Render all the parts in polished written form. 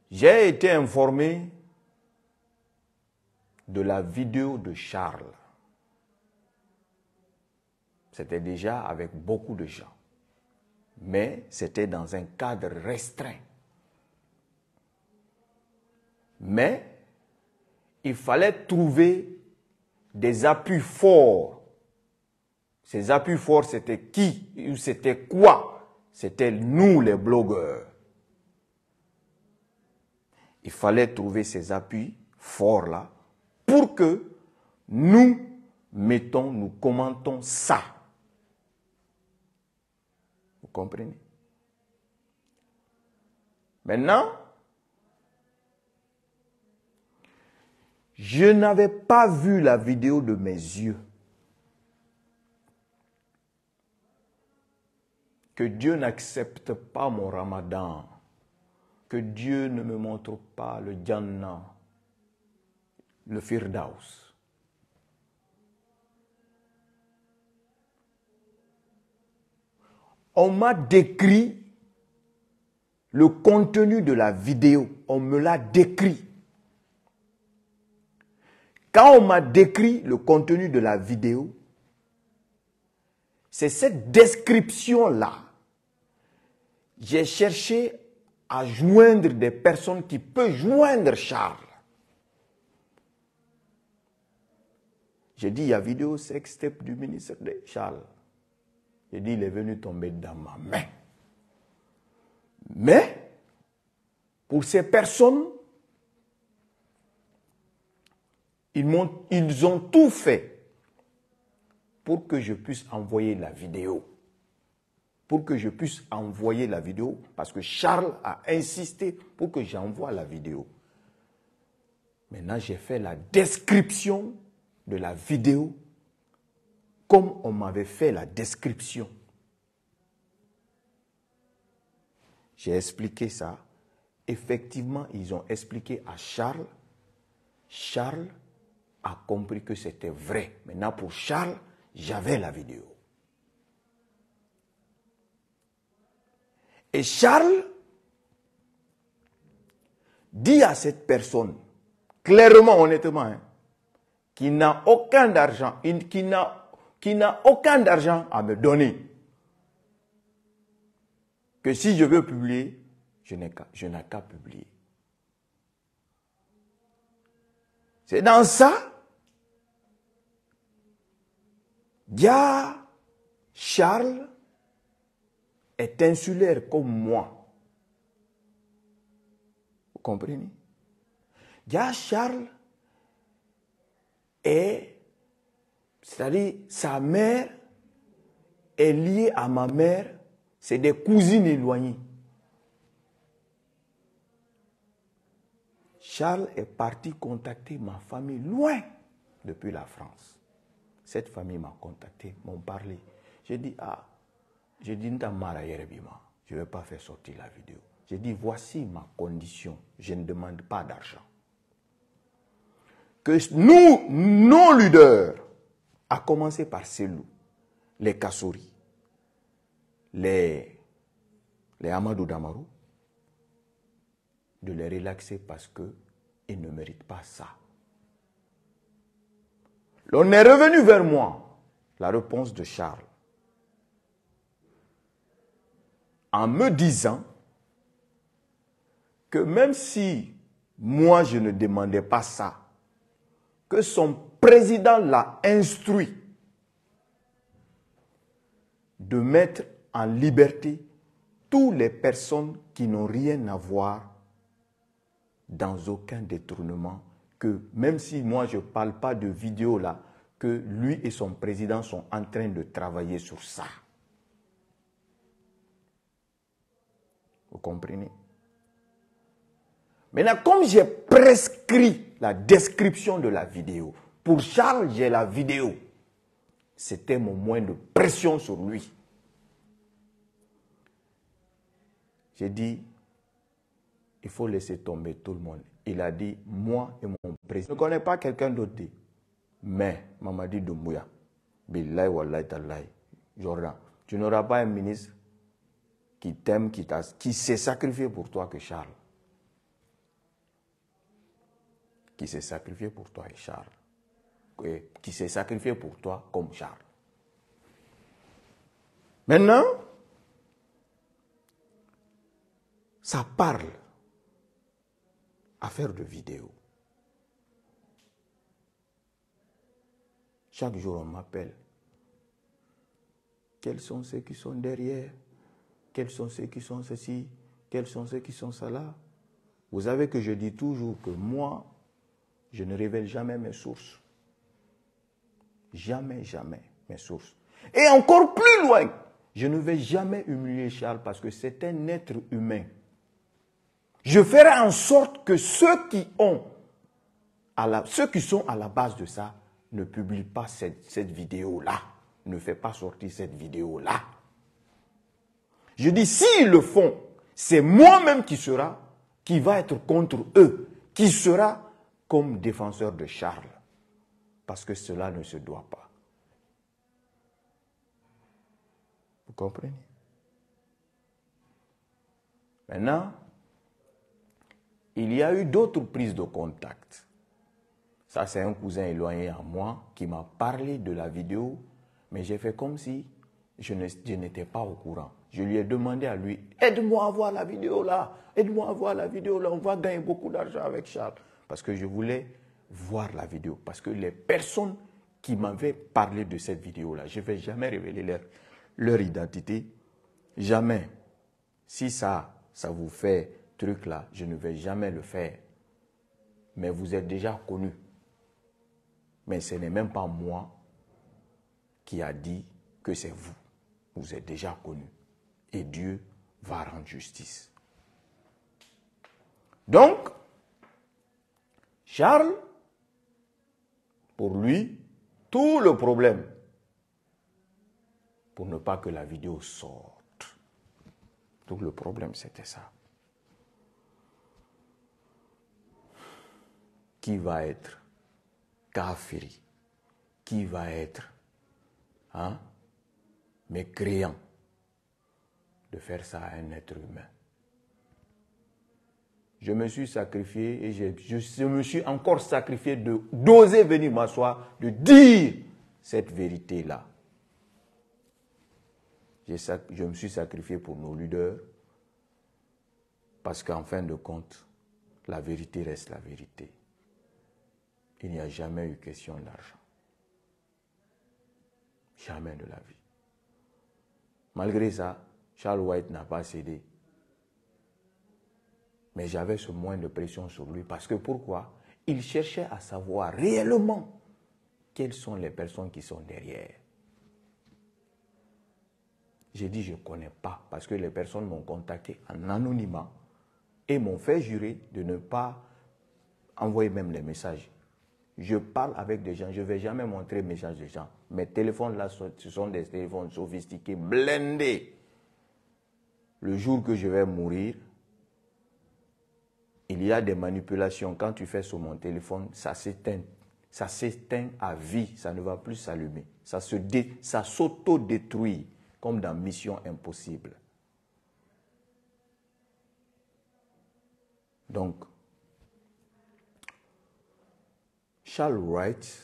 J'ai été informé de la vidéo de Charles. C'était déjà avec beaucoup de gens. Mais c'était dans un cadre restreint. Mais il fallait trouver des appuis forts. Ces appuis forts, c'était qui ou c'était quoi? C'était nous, les blogueurs. Il fallait trouver ces appuis forts-là pour que nous mettons, nous commentons ça. Vous comprenez? Maintenant, je n'avais pas vu la vidéo de mes yeux. Que Dieu n'accepte pas mon ramadan. Que Dieu ne me montre pas le Jannah, le Firdaus. On m'a décrit le contenu de la vidéo. On me l'a décrit. Quand on m'a décrit le contenu de la vidéo, c'est cette description-là. J'ai cherché à joindre des personnes qui peuvent joindre Charles. J'ai dit, il y a vidéo sextape du ministre de Charles. J'ai dit, il est venu tomber dans ma main. Mais, pour ces personnes, ils ont tout fait pour que je puisse envoyer la vidéo. Pour que je puisse envoyer la vidéo, parce que Charles a insisté pour que j'envoie la vidéo. Maintenant, j'ai fait la description de la vidéo comme on m'avait fait la description. J'ai expliqué ça. Effectivement, ils ont expliqué à Charles. Charles a compris que c'était vrai. Maintenant, pour Charles, j'avais la vidéo. Et Charles dit à cette personne, clairement, honnêtement, hein, qui n'a aucun d'argent, qui n'a aucun d'argent à me donner, que si je veux publier, je n'ai qu'à publier. C'est dans ça, Dia Charles est insulaire comme moi. Vous comprenez? Dia Charles c'est-à-dire sa mère est liée à ma mère, c'est des cousines éloignées. Charles est parti contacter ma famille loin depuis la France. Cette famille m'a contacté, m'ont parlé. J'ai dit, je ne vais pas faire sortir la vidéo. J'ai dit, voici ma condition, je ne demande pas d'argent. Que nous, nos leaders, à commencer par Selou, les Kassouri, les Amadou Damarou, de les relaxer parce qu'ils ne méritent pas ça. On est revenu vers moi, la réponse de Charles, en me disant que même si moi je ne demandais pas ça, que son président l'a instruit de mettre en liberté toutes les personnes qui n'ont rien à voir dans aucun détournement, que même si moi je ne parle pas de vidéo là, que lui et son président sont en train de travailler sur ça. Vous comprenez? Maintenant, comme j'ai prescrit la description de la vidéo, pour Charles, j'ai la vidéo. C'était mon moyen de pression sur lui. J'ai dit, il faut laisser tomber tout le monde. Il a dit, moi et mon président. Je ne connais pas quelqu'un d'autre. Mais, Mamadi Doumbouya, Billahi Wallahi Tallahi, Jordan, tu n'auras pas un ministre qui t'aime, qui s'est sacrifié pour toi que Charles. qui s'est sacrifié pour toi est Charles. Qui s'est sacrifié pour toi comme Charles. Maintenant, ça parle à faire de vidéos. Chaque jour, on m'appelle. Quels sont ceux qui sont derrière? Quels sont ceux qui sont ceci? Quels sont ceux qui sont cela? Vous savez que je dis toujours que moi, je ne révèle jamais mes sources. Jamais, jamais mes sources. Et encore plus loin, je ne vais jamais humilier Charles parce que c'est un être humain. Je ferai en sorte que ceux qui sont à la base de ça ne publient pas cette vidéo-là. Ne fait pas sortir cette vidéo-là. Je dis, s'ils le font, c'est moi-même qui va être contre eux, qui sera comme défenseur de Charles. Parce que cela ne se doit pas. Vous comprenez? Maintenant, il y a eu d'autres prises de contact. Ça, c'est un cousin éloigné à moi qui m'a parlé de la vidéo, mais j'ai fait comme si je n'étais pas au courant. Je lui ai demandé à lui, aide-moi à voir la vidéo là, aide-moi à voir la vidéo là, on va gagner beaucoup d'argent avec Charles. Parce que je voulais voir la vidéo, parce que les personnes qui m'avaient parlé de cette vidéo là, je ne vais jamais révéler leur identité, jamais. Si ça vous fait truc là, je ne vais jamais le faire. Mais vous êtes déjà connus. Mais ce n'est même pas moi qui a dit que c'est vous. Vous êtes déjà connus. Et Dieu va rendre justice. Donc, Charles, pour lui, tout le problème, pour ne pas que la vidéo sorte, tout le problème c'était ça. Qui va être kafiri? Qui va être mécréant de faire ça à un être humain? Je me suis sacrifié et je me suis encore sacrifié d'oser venir m'asseoir, de dire cette vérité-là. Je me suis sacrifié pour nos leaders parce qu'en fin de compte, la vérité reste la vérité. Il n'y a jamais eu question d'argent. Jamais de la vie. Malgré ça, Charles White n'a pas cédé. Mais j'avais ce moins de pression sur lui parce que pourquoi? Il cherchait à savoir réellement quelles sont les personnes qui sont derrière. J'ai dit je ne connais pas parce que les personnes m'ont contacté en anonymat et m'ont fait jurer de ne pas envoyer même les messages. Je parle avec des gens, je ne vais jamais montrer les messages des gens. Mes téléphones là, ce sont des téléphones sophistiqués, blindés. Le jour que je vais mourir, il y a des manipulations. Quand tu fais sur mon téléphone, ça s'éteint. Ça s'éteint à vie, ça ne va plus s'allumer. Ça s'auto-détruit, comme dans Mission Impossible. Donc, Charles Wright,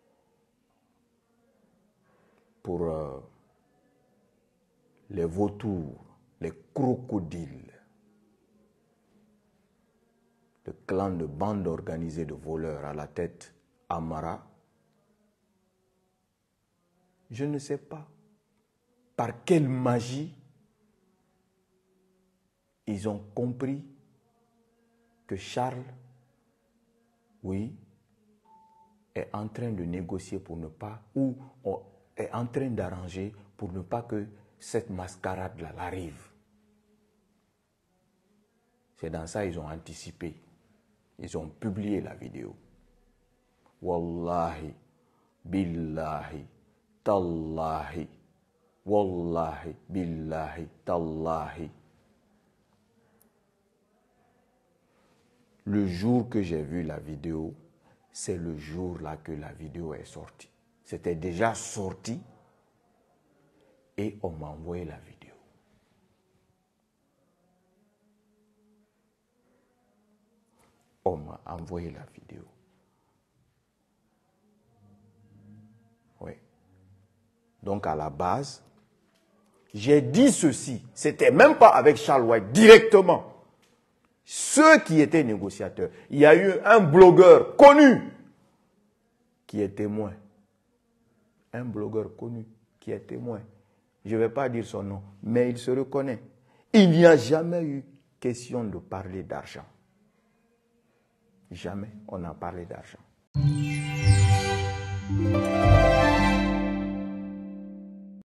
pour les vautours, les crocodiles, le clan de bande organisée de voleurs à la tête Amara, je ne sais pas par quelle magie ils ont compris que Charles, oui, est en train de négocier pour ne pas, ou est en train d'arranger pour ne pas que cette mascarade-là arrive. C'est dans ça qu'ils ont anticipé. Ils ont publié la vidéo. Wallahi, billahi, tallahi, wallahi, billahi, tallahi. Le jour que j'ai vu la vidéo, c'est le jour-là que la vidéo est sortie. C'était déjà sorti et on m'a envoyé la vidéo. On m'a envoyé la vidéo. Donc à la base, j'ai dit ceci. C'était même pas avec Charles White, directement. Ceux qui étaient négociateurs. Il y a eu un blogueur connu qui est témoin. Un blogueur connu qui est témoin. Je ne vais pas dire son nom, mais il se reconnaît. Il n'y a jamais eu question de parler d'argent. Jamais on a parlé d'argent.